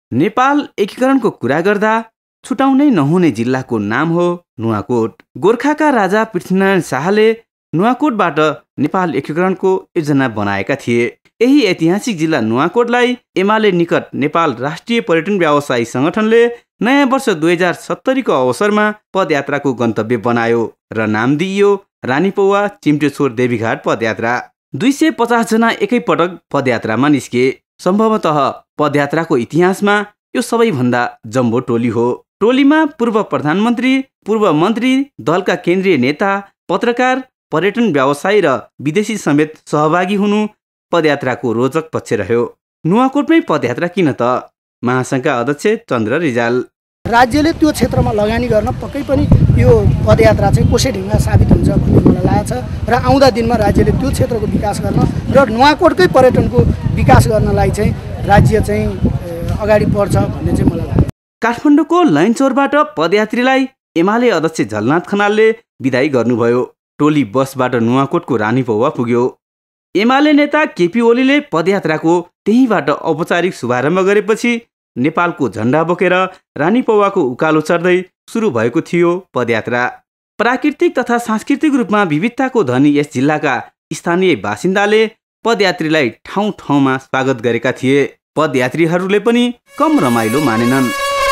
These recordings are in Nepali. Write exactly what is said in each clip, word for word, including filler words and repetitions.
नेपाल एकीकरणको कुरा गर्दा छुटाउनै नहुने जिल्लाको नाम हो नुवाकोट। गोर्खाका राजा पृथ्वीनारायण शाहले नुवाकोटबाट नेपाल एकीकरणको योजना बनाएका थिए। यही ऐतिहासिक जिल्ला नुवाकोटलाई एमाले निकट नेपाल राष्ट्रिय पर्यटन व्यवसायी संगठनले नयाँ वर्ष दुई हजार सत्तरीको अवसरमा पदयात्राको गन्तव्य बनायो र नाम दिइयो रानीपौवा चिम्टेश्वर देवीघाट पदयात्रा। दुई सय पचास जना एकैपटक पदयात्रामा निस्के। सम्भवतः पदयात्राको इतिहासमा यो सबैभन्दा जम्बो टोली हो। टोलीमा पूर्व प्रधानमन्त्री, पूर्व मन्त्री, दलका केन्द्रीय नेता, पत्रकार, पर्यटन व्यवसायी र विदेशी समेत सहभागी हुनु पदयात्राको रोचक पक्ष रह्यो। नुवाकोटमै पदयात्रा किन त? महासङ्घका अध्यक्ष चन्द्र रिजाल। राज्यले त्यो क्षेत्रमा लगानी गर्न पक्कै पनि यो पदयात्रा चाहिँ कोसे ढिङ्गा साबित हुन्छ भन्ने मलाई लागेको छ र आउँदा दिनमा राज्यले त्यो क्षेत्रको विकास गर्न र नुवाकोटकै पर्यटनको विकास गर्नलाई चाहिँ राज्य चाहिँ अगाडि बढ्छ भन्ने चाहिँ मलाई लाग्छ। काठमाडौँको लैनचौरबाट पदयात्रीलाई एमाले अध्यक्ष झलनाथ खनालले बिदाई गर्नुभयो। टोली बसबाट नुवाकोटको रानीपौवा पुग्यो। एमाले नेता केपी ओलीले पदयात्राको त्यहीँबाट औपचारिक शुभारम्भ गरेपछि नेपालको झण्डा बोकेर रानीपौवाको उकालो चढ्दै सुरु भएको थियो पदयात्रा। प्राकृतिक तथा सांस्कृतिक रूपमा विविधताको धनी यस जिल्लाका स्थानीय बासिन्दाले पदयात्रीलाई ठाउँ ठाउँमा स्वागत गरेका थिए। पदयात्रीहरूले पनि कम रमाइलो मानेनन्।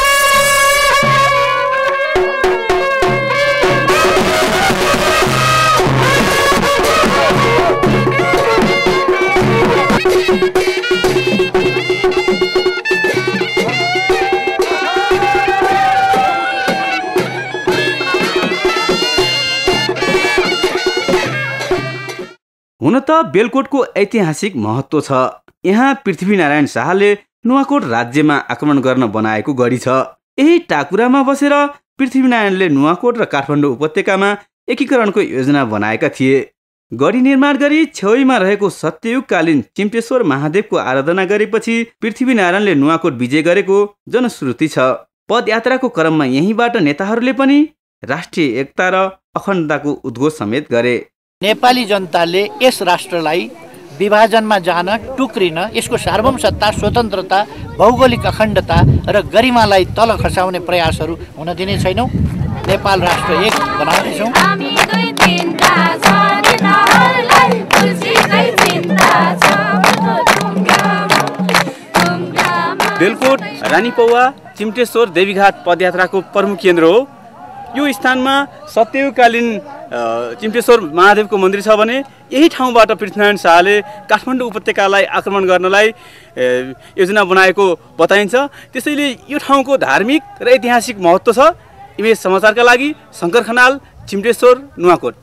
हुन त बेलकोटको ऐतिहासिक महत्त्व छ। यहाँ पृथ्वीनारायण शाहले नुवाकोट राज्यमा आक्रमण गर्न बनाएको गढी छ। यही टाकुरामा बसेर पृथ्वीनारायणले नुवाकोट र काठमाडौँ उपत्यकामा एकीकरणको योजना बनाएका थिए। गढी निर्माण गरी छेउमा रहेको सत्ययुगकालीन चिम्टेश्वर महादेवको आराधना गरेपछि पृथ्वीनारायणले नुवाकोट विजय गरेको जनश्रुति छ। पदयात्राको क्रममा यहीँबाट नेताहरूले पनि राष्ट्रिय एकता र अखण्डताको उद्घोष समेत गरे। नेपाली जनताले यस राष्ट्रलाई विभाजनमा जान, टुक्रिन, यसको सार्वभौम सत्ता, स्वतन्त्रता, भौगोलिक अखण्डता र गरिमालाई तल खसाउने प्रयासहरू हुन दिने छैनौँ। नेपाल राष्ट्र एक बनाउनेछौँ। बेलकोट रानीपौवा चिम्टेश्वर देवीघाट पदयात्राको प्रमुख केन्द्र हो। यो स्थानमा सत्ययुगकालीन चिम्टेश्वर महादेवको मन्दिर छ भने यही ठाउँबाट पृथ्वीनारायण शाहले काठमाडौँ उपत्यकालाई आक्रमण गर्नलाई योजना बनाएको बताइन्छ। त्यसैले यो ठाउँको धार्मिक र ऐतिहासिक महत्त्व छ। इमेज समाचारका लागि शङ्कर खनाल, चिम्टेश्वर, नुवाकोट।